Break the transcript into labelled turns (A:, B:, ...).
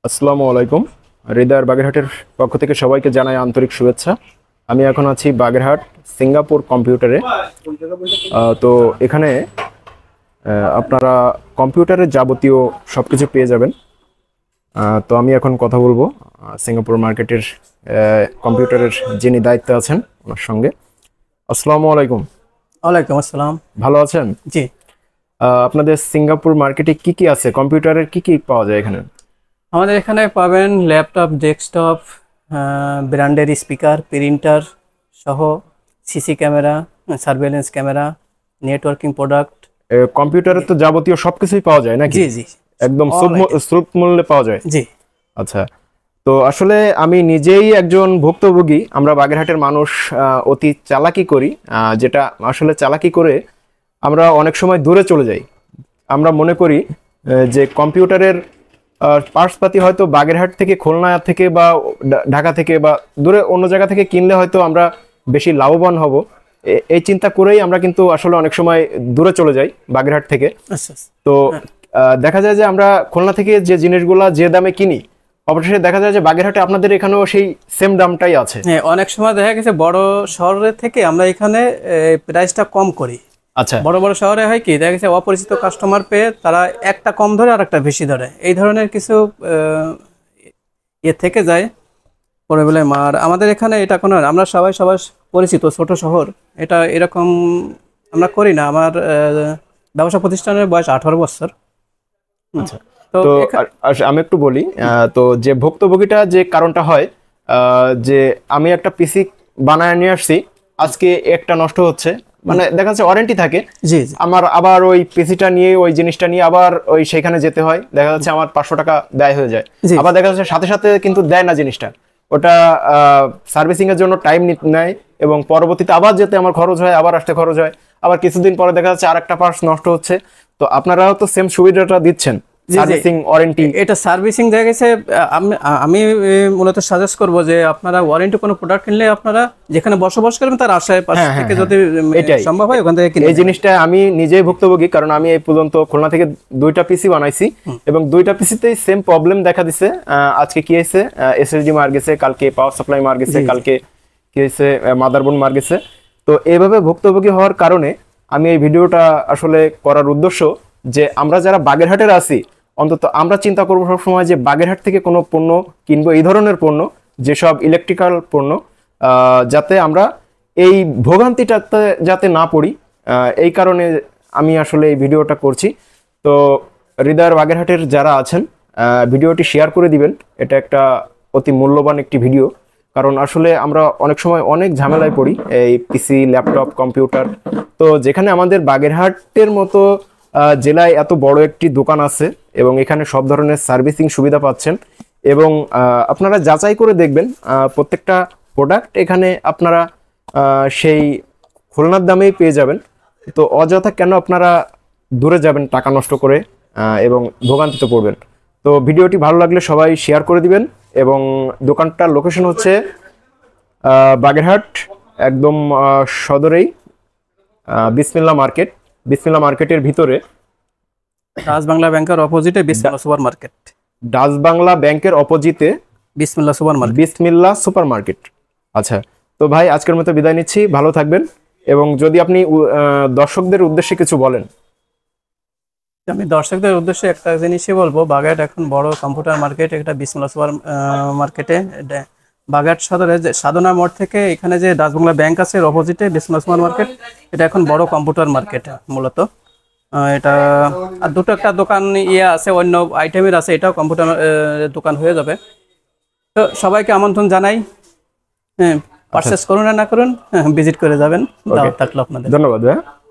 A: আসসালামু আলাইকুম। হৃদয়ের বাগেরহাটের পক্ষ থেকে সবাইকে জানাই আন্তরিক শুভেচ্ছা। আমি এখন আছি বাগেরহাট সিঙ্গাপুর কম্পিউটারে। তো এখানে আপনারা কম্পিউটারের যাবতীয় সব কিছু পেয়ে যাবেন। তো আমি এখন কথা বলবো সিঙ্গাপুর মার্কেটের কম্পিউটারের যিনি দায়িত্বে আছেন ওনার সঙ্গে। আসসালামু আলাইকুম।
B: ওয়ালাইকুম আসসালাম।
A: ভালো আছেন?
B: জি,
A: আপনাদের সিঙ্গাপুর মার্কেটে কি কি আছে, কম্পিউটারের কি কি পাওয়া যায় এখানে?
B: আমাদের এখানে পাবেন ল্যাপটপ, ডেস্কটপ, ব্র্যান্ডের স্পিকার, প্রিন্টার সহ CC camera, surveillance camera, networking product.
A: কম্পিউটারের তো যাবতীয় সবকিছুই পাওয়া যায় নাকি?
B: জি জি,
A: একদম
B: অল আইটেম।
A: সুলভ মূল্যে পাওয়া যায়।
B: জি,
A: আচ্ছা, তো আসলে আমি নিজেই একজন ভুক্তভোগী। আমরা বাগেরহাটের মানুষ অতি চালাকি করি, যেটা আসলে চালাকি করে আমরা অনেক সময় দূরে চলে যাই। আমরা মনে করি যে কম্পিউটারের পার্টসপাতি হয়তো বাগেরহাট থেকে, খুলনা থেকে বা ঢাকা থেকে বা দূরে অন্য জায়গা থেকে কিনলে হয়তো আমরা বেশি লাভবান হব। এই চিন্তা করেই আমরা কিন্তু আসলে অনেক সময় দূরে চলে যাই বাগেরহাট থেকে।
B: আচ্ছা আচ্ছা।
A: তো দেখা যায় যে আমরা খুলনা থেকে যে জিনিসগুলা যে দামে কিনি, অবশেষে দেখা যায় যে বাগেরহাটে আপনাদের এখানেও সেই সেম দামটাই আছে।
B: হ্যাঁ, অনেক সময় দেখা গেছে বড় শহরের থেকে আমরা এখানে প্রাইসটা কম করি।
A: আচ্ছা,
B: বড় বড় শহরে হয় কি, দেখা গেছে অপরিচিত কাস্টমার পেয়ে তারা একটা কম ধরে আর একটা বেশি ধরে, এই ধরনের কিছু থেকে যায় প্রবলেম। আর আমাদের এখানে এটা কোনো, আমরা সবাই সবার পরিচিত, ছোট শহর, এটা এরকম আমরা করি না। আমার ব্যবসা প্রতিষ্ঠানের বয়স 18 বছর।
A: আচ্ছা।
B: তো
A: তো আমি একটু বলি, তো যে ভুক্তভোগীটা যে কারণটা হয়, যে আমি একটা পিসি বানায় নিয়ে আসছি, আজকে একটা নষ্ট হচ্ছে, মানে দেখা যাচ্ছে ওয়ারেন্টি থাকে,
B: জি জি
A: আমার আবার ওই পিসিটা নিয়ে ওই জিনিসটা নিয়ে আবার ওই সেখানে যেতে হয়, দেখা যাচ্ছে আমার 500 টাকা ব্যয় হয়ে যায়।
B: জি
A: আবার দেখা যাচ্ছে সাথে সাথে কিন্তু দেয় না জিনিসটা, ওটা সার্ভিসিং এর জন্য টাইম নেয় এবং পরবর্তীতে আবার যেতে আমার খরচ হয়, আবার আসতে খরচ হয়, আবার কিছুদিন পরে দেখা যাচ্ছে আরেকটা পার্টস নষ্ট হচ্ছে। তো আপনারাও তো সেম সুবিধাটা দিচ্ছেন,
B: জি জি।
A: Servicing warranty.
B: এটা সার্ভিসিং দেখা গেছে, আমি মূলত সাজেস্ট করব যে আপনারা ওয়ারেন্টি কোনো প্রোডাক্ট কিনলে আপনারা যেখানে বসবাস করবেন তার আশেপাশ
A: হ্যাঁ,
B: থেকে
A: হ্যাঁ,
B: যদি
A: এটাই
B: সম্ভব হয় ওখান থেকে কিনে
A: এই
B: নেবেন।
A: জিনিসটা আমি নিজেই ভুক্তভোগী, কারণ আমি এই পর্যন্ত খুলনা থেকে 2টা পিসি বানাইছি এবং 2টা পিসিতেই সেম প্রবলেম দেখা দিছে। আজকে কি হয়েছে, এসএসডি মার গেছে, কালকে পাওয়ার সাপ্লাই মার গেছে,
B: জি, জি।
A: কালকে কি হয়েছে, মাদারবোর্ড মার গেছে। তো এইভাবে ভুক্তভোগী হওয়ার কারণে আমি এই ভিডিওটা আসলে করার উদ্দেশ্য যে আমরা যারা বাগেরহাটের আছি, অন্তত আমরা চিন্তা করবো সবসময় যে বাগেরহাট থেকে কোনো পণ্য কিনবো, এই ধরনের পণ্য, যেসব ইলেকট্রিক্যাল পণ্য, যাতে আমরা এই ভোগান্তিটাতে যাতে না পড়ি, এই কারণে আমি আসলে এই ভিডিওটা করছি। তো হৃদয়ের বাগেরহাটের যারা আছেন, ভিডিওটি শেয়ার করে দিবেন। এটা একটা অতি মূল্যবান একটি ভিডিও, কারণ আসলে আমরা অনেক সময় অনেক ঝামেলায় পড়ি এই পিসি, ল্যাপটপ, কম্পিউটার। তো যেখানে আমাদের বাগেরহাটের মতো জেলায় এত বড় একটি দোকান আছে এবং এখানে সব ধরনের সার্ভিসিং সুবিধা পাচ্ছেন এবং আপনারা যাচাই করে দেখবেন প্রত্যেকটা প্রোডাক্ট এখানে আপনারা সেই খুলনার দামেই পেয়ে যাবেন। তো অযথা কেন আপনারা দূরে যাবেন টাকা নষ্ট করে এবং ভোগান্তিতে পড়বেন? তো ভিডিওটি ভালো লাগলে সবাই শেয়ার করে দিবেন এবং দোকানটার লোকেশন হচ্ছে বাগেরহাট একদম সদরেই বিসমিল্লা মার্কেট। বিসমিল্লা মার্কেটের ভিতরে
B: ডাচ বাংলা ব্যাংকের অপোজিটে বিসমিল্লাহ সুপার মার্কেট।
A: ডাচ বাংলা ব্যাংকের অপোজিটে
B: বিসমিল্লাহ সুপার মার্কেট।
A: বিসমিল্লা সুপার মার্কেট। আচ্ছা, তো ভাই আজকের মতো বিদায় নিচ্ছি, ভালো থাকবেন। এবং যদি আপনি দর্শকদের উদ্দেশ্যে কিছু বলেন।
B: আমি দর্শকদের উদ্দেশ্যে একটা জিনিসই বলবো, বাগেরহাট এখন বড় কম্পিউটার মার্কেট, এটা বিসমিল্লাহ সুপার মার্কেটে বাগেরহাট সদরে যে সাধনা মোড় থেকে এখানে যে ডাচ বাংলা ব্যাংক আছে এর অপোজিটে বিসমিল্লাহ সুপার মার্কেট, এটা এখন বড় কম্পিউটার মার্কেট মূলত। এটা আর দুটো একটা দোকান আছে, অন্য আইটেমের আছে, এটাও কম্পিউটার দোকান হয়ে যাবে। তো সবাইকে আমন্ত্রণ জানাই, হ্যাঁ, পারচেস করুন আর না করুন, ভিজিট করে যাবেন, দাওয়াত থাকলো আপনাদের।
A: ধন্যবাদ ভাই।